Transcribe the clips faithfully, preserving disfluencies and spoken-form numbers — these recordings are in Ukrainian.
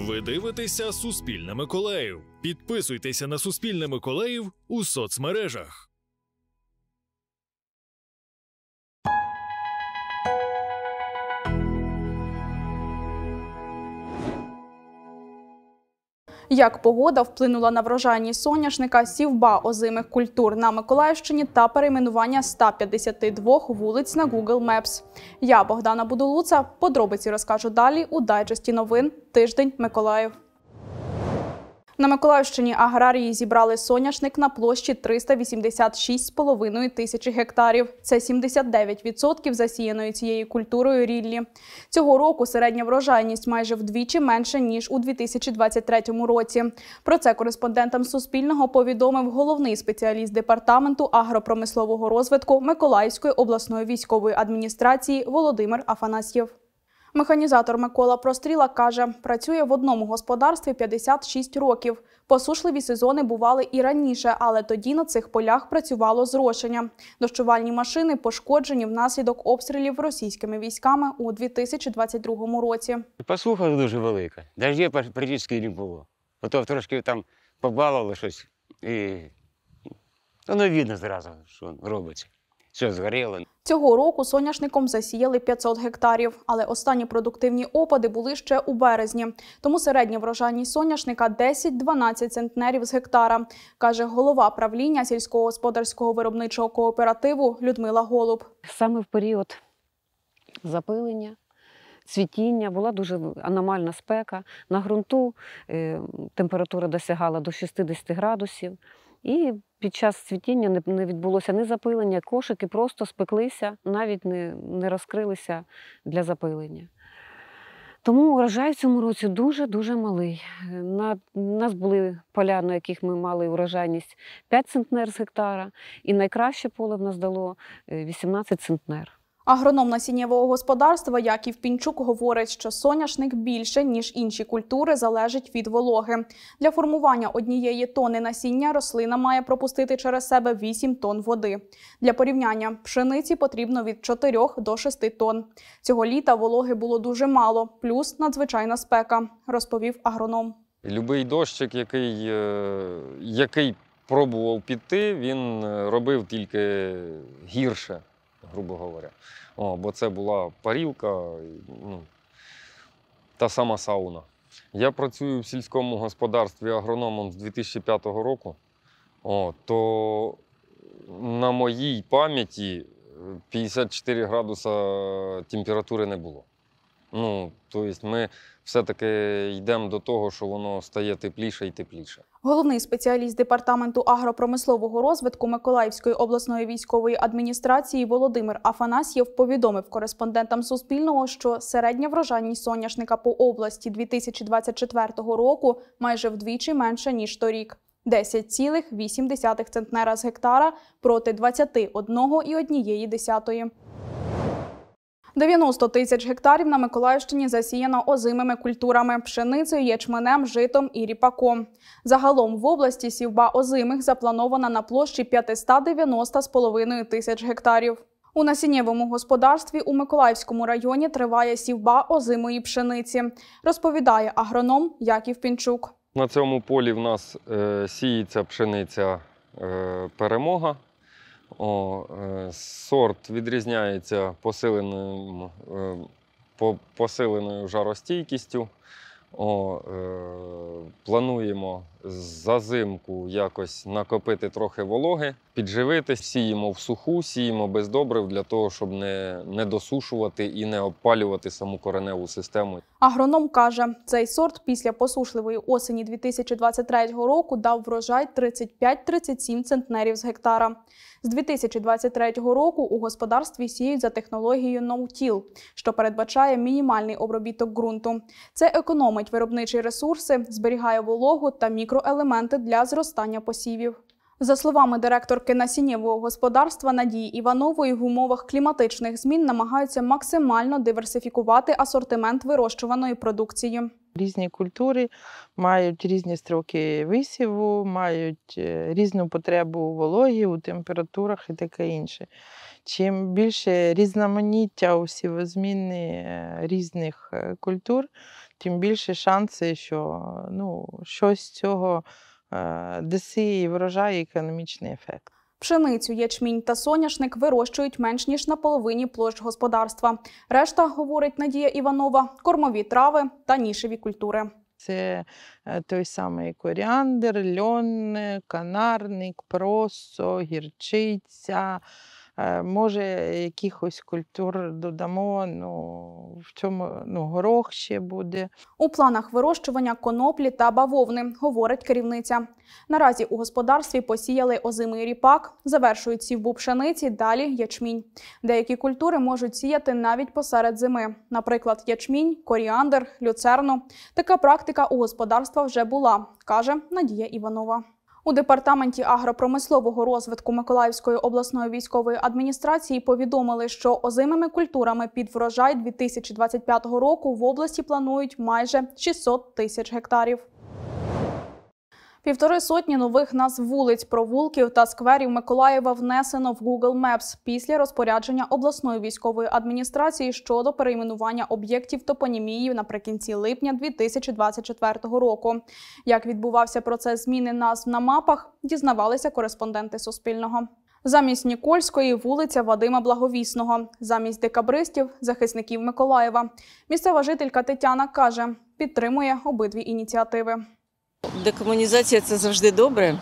Ви дивитеся «Суспільне Миколаїв». Підписуйтеся на «Суспільне Миколаїв» у соцмережах. Як погода вплинула на врожайність соняшника, сівба озимих культур на Миколаївщині та перейменування ста п'ятдесяти двох вулиць на Google Maps. Я, Богдана Будулуца, подробиці розкажу далі у дайджесті новин «Тиждень Миколаїв». На Миколаївщині аграрії зібрали соняшник на площі триста вісімдесят шість з половиною тисячі гектарів. Це сімдесят дев'ять відсотків засіяної цією культурою ріллі. Цього року середня врожайність майже вдвічі менше, ніж у дві тисячі двадцять третьому році. Про це кореспондентам Суспільного повідомив головний спеціаліст Департаменту агропромислового розвитку Миколаївської обласної військової адміністрації Володимир Афанасьєв. Механізатор Микола Простріла каже, працює в одному господарстві п'ятдесят шість років. Посушливі сезони бували і раніше, але тоді на цих полях працювало зрошення. Дощувальні машини пошкоджені внаслідок обстрілів російськими військами у дві тисячі двадцять другому році. Посуха дуже велика, дощів практично не було. Ото трошки там побалило щось і воно видно зразу, що робиться. Все згоріло. Цього року соняшником засіяли п'ятсот гектарів, але останні продуктивні опади були ще у березні. Тому середня врожайність соняшника десять-дванадцять центнерів з гектара, каже голова правління сільськогосподарського виробничого кооперативу Людмила Голуб. Саме в період запилення, цвітіння була дуже аномальна спека. На ґрунту е, температура досягала до шістдесят градусів. І під час цвітіння не відбулося ні запилення, кошики просто спеклися, навіть не, не розкрилися для запилення. Тому урожай в цьому році дуже-дуже малий. На, у нас були поля, на яких ми мали урожайність п'ять центнер з гектара, і найкраще поле в нас дало вісімнадцять центнер. Агроном насіннєвого господарства Яків Пінчук говорить, що соняшник більше, ніж інші культури, залежить від вологи. Для формування однієї тони насіння рослина має пропустити через себе вісім тонн води. Для порівняння, пшениці потрібно від чотирьох до шести тонн. Цього літа вологи було дуже мало, плюс надзвичайна спека, розповів агроном. Любий дощик, який, який пробував піти, він робив тільки гірше, грубо говоря. О, бо це була парілка, ну, та сама сауна. Я працюю в сільському господарстві агрономом з дві тисячі п'ятого року, о, то на моїй пам'яті п'ятдесят чотири градуса температури не було. Ну, тобто ми все-таки йдемо до того, що воно стає тепліше і тепліше. Головний спеціаліст Департаменту агропромислового розвитку Миколаївської обласної військової адміністрації Володимир Афанасьєв повідомив кореспондентам Суспільного, що середня врожайність соняшника по області дві тисячі двадцять четвертого року майже вдвічі менша, ніж торік. десять цілих вісім десятих центнера з гектара проти двадцяти одного цілих однієї десятої. дев'яносто тисяч гектарів на Миколаївщині засіяно озимими культурами – пшеницею, ячменем, житом і ріпаком. Загалом в області сівба озимих запланована на площі п'ятсот дев'яносто з половиною тисяч гектарів. У насіннєвому господарстві у Миколаївському районі триває сівба озимої пшениці, розповідає агроном Яків Пінчук. На цьому полі в нас е, сіється пшениця е, «Перемога». О, е, сорт відрізняється посиленою, е, по, посиленою жаростійкістю. О, е, плануємо за зимку якось накопити трохи вологи, підживити, сіємо в суху, сіємо без добрив для того, щоб не, не досушувати і не обпалювати саму кореневу систему. Агроном каже, цей сорт після посушливої осені дві тисячі двадцять третього року дав врожай тридцять п'ять - тридцять сім центнерів з гектара. З дві тисячі двадцять третього року у господарстві сіють за технологією «No-till», що передбачає мінімальний обробіток ґрунту. Це економить виробничі ресурси, зберігає вологу та мікроелементи для зростання посівів. За словами директорки насіннєвого господарства Надії Іванової, в умовах кліматичних змін намагаються максимально диверсифікувати асортимент вирощуваної продукції. Різні культури мають різні строки висіву, мають різну потребу у вологі, у температурах і таке інше. чим більше різноманіття у сівозміни різних культур, тим більше шанси, що ну, щось з цього дасть і врожай, і економічний ефект. Пшеницю, ячмінь та соняшник вирощують менш ніж на половині площ господарства. Решта, говорить Надія Іванова, кормові трави та нішеві культури. Це той самий коріандр, льон, канарник, просо, гірчиця. Може, якихось культур додамо, ну, в цьому ну, горох ще буде. У планах вирощування коноплі та бавовни, говорить керівниця. Наразі у господарстві посіяли озимий ріпак, завершують сівбу пшениці, далі ячмінь. Деякі культури можуть сіяти навіть посеред зими. Наприклад, ячмінь, коріандр, люцерну. Така практика у господарства вже була, каже Надія Іванова. У Департаменті агропромислового розвитку Миколаївської обласної військової адміністрації повідомили, що озимими культурами під врожай дві тисячі двадцять п'ятого року в області планують майже шістсот тисяч гектарів. Півтори сотні нових назв вулиць, провулків та скверів Миколаєва внесено в Google Maps після розпорядження обласної військової адміністрації щодо перейменування об'єктів топонімії наприкінці липня дві тисячі двадцять четвертого року. Як відбувався процес зміни назв на мапах, дізнавалися кореспонденти Суспільного. Замість Нікольської – вулиця Вадима Благовісного. Замість декабристів – захисників Миколаєва. Місцева жителька Тетяна каже, підтримує обидві ініціативи. Декомунізація – це завжди добре.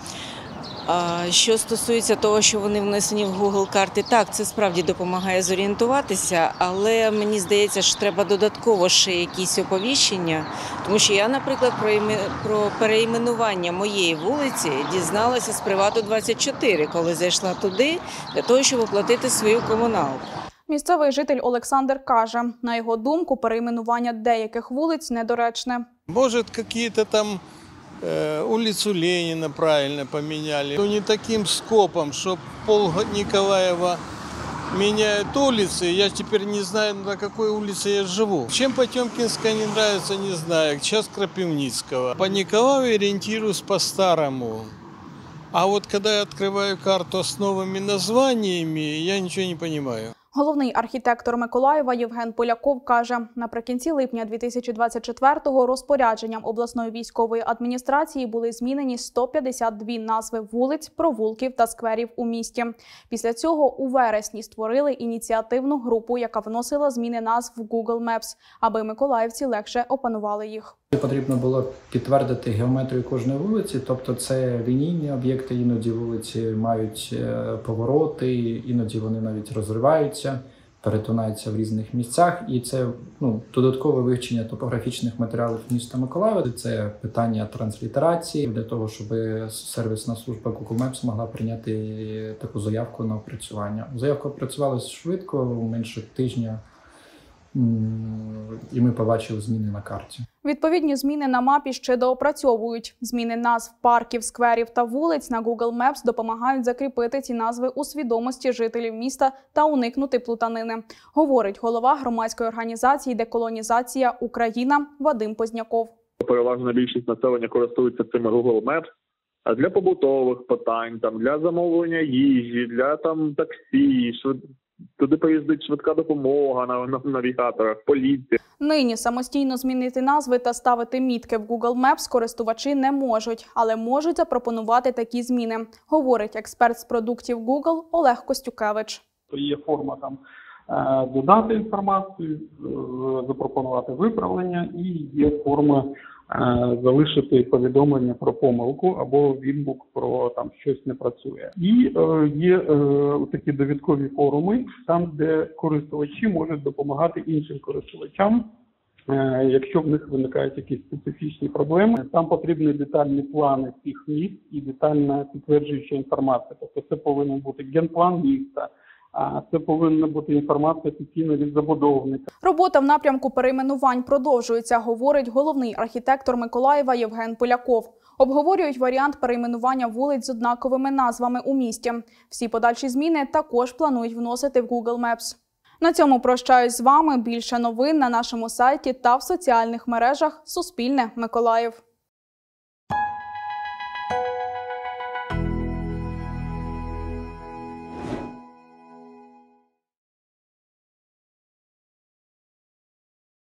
А що стосується того, що вони внесені в Google карти, так, це справді допомагає зорієнтуватися, але мені здається, що треба додатково ще якісь оповіщення, тому що я, наприклад, про, іме... про переіменування моєї вулиці дізналася з Привату двадцять чотири, коли зайшла туди, для того, щоб оплатити свою комуналку. Місцевий житель Олександр каже, на його думку, перейменування деяких вулиць недоречне. Може, якісь там э, улицу Ленина правильно поменяли. Ну, не таким скопом, что пол Николаева меняют улицы. Я теперь не знаю, на какой улице я живу. Чем Потемкинская не нравится, не знаю. Сейчас Крапивницкого. По Николаеву ориентируюсь по-старому. А вот когда я открываю карту с новыми названиями, я ничего не понимаю. Головний архітектор Миколаєва Євген Поляков каже, наприкінці липня дві тисячі двадцять четвертого розпорядженням обласної військової адміністрації були змінені сто п'ятдесят дві назви вулиць, провулків та скверів у місті. Після цього у вересні створили ініціативну групу, яка вносила зміни назв в Google Maps, аби миколаївці легше опанували їх. Потрібно було підтвердити геометрію кожної вулиці, тобто це лінійні об'єкти, іноді вулиці мають повороти, іноді вони навіть розриваються, перетинаються в різних місцях. І це ну, додаткове вивчення топографічних матеріалів міста Миколаєва. Це питання транслітерації, для того, щоб сервісна служба Google Maps могла прийняти таку заявку на опрацювання. Заявка опрацювалася швидко, менше тижня. І ми побачили зміни на карті. Відповідні зміни на мапі ще доопрацьовують. Зміни назв парків, скверів та вулиць на Google Maps допомагають закріпити ці назви у свідомості жителів міста та уникнути плутанини, говорить голова громадської організації «Деколонізація Україна» Вадим Позняков. Переважна більшість населення користується цими Google Maps. А для побутових питань, там, для замовлення їжі, для там, таксі, швид... туди поїздить швидка допомога на, на навігаторах, поліція. Нині самостійно змінити назви та ставити мітки в Google Maps користувачі не можуть, але можуть запропонувати такі зміни, говорить експерт з продуктів Google Олег Костюкевич. Є форма там додати інформацію, запропонувати виправлення, і є форма залишити повідомлення про помилку або відгук про там щось не працює. І е, є е, такі довідкові форуми, там, де користувачі можуть допомагати іншим користувачам, е, якщо в них виникають якісь специфічні проблеми. Там потрібні детальні плани цих міст і детальна підтверджуюча інформація. Тобто це повинен бути генплан міста. А це повинна бути інформація офіційна від забудовника. Робота в напрямку перейменувань продовжується, говорить головний архітектор Миколаєва Євген Поляков. Обговорюють варіант перейменування вулиць з однаковими назвами у місті. Всі подальші зміни також планують вносити в Google Maps. На цьому прощаюсь з вами. Більше новин на нашому сайті та в соціальних мережах Суспільне Миколаїв.